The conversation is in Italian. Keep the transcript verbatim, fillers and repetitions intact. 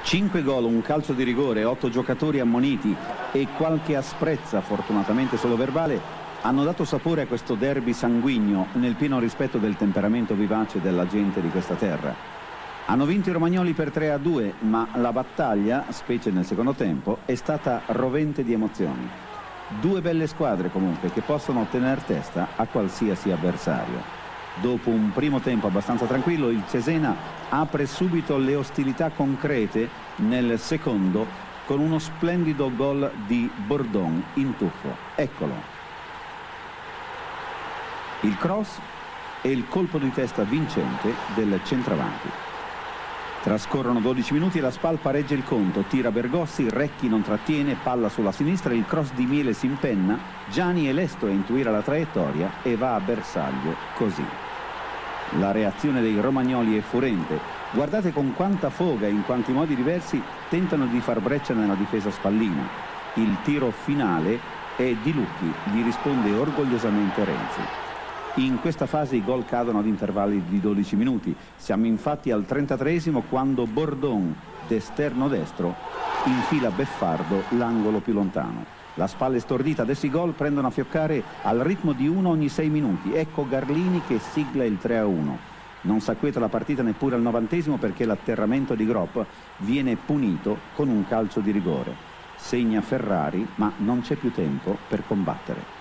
cinque gol, un calcio di rigore, otto giocatori ammoniti e qualche asprezza, fortunatamente solo verbale, hanno dato sapore a questo derby sanguigno nel pieno rispetto del temperamento vivace della gente di questa terra. Hanno vinto i romagnoli per tre a due, ma la battaglia, specie nel secondo tempo, è stata rovente di emozioni. Due belle squadre comunque che possono tener testa a qualsiasi avversario. Dopo un primo tempo abbastanza tranquillo, il Cesena apre subito le ostilità concrete nel secondo con uno splendido gol di Bordon in tuffo. Eccolo. Il cross e il colpo di testa vincente del centravanti. Trascorrono dodici minuti e la Spal pareggia il conto, tira Bergossi, Recchi non trattiene, palla sulla sinistra, il cross di Miele si impenna, Gianni è lesto a intuire la traiettoria e va a bersaglio così. La reazione dei romagnoli è furente, guardate con quanta foga e in quanti modi diversi tentano di far breccia nella difesa spallina. Il tiro finale è di Lucchi, gli risponde orgogliosamente Renzi. In questa fase i gol cadono ad intervalli di dodici minuti. Siamo infatti al trentatreesimo quando Bordon, d'esterno destro, infila Beffardo l'angolo più lontano. La Spalla è stordita, adesso i gol prendono a fioccare al ritmo di uno ogni sei minuti. Ecco Garlini che sigla il tre a uno. Non s'acquieta la partita neppure al novantesimo perché l'atterramento di Gropp viene punito con un calcio di rigore. Segna Ferrari, ma non c'è più tempo per combattere.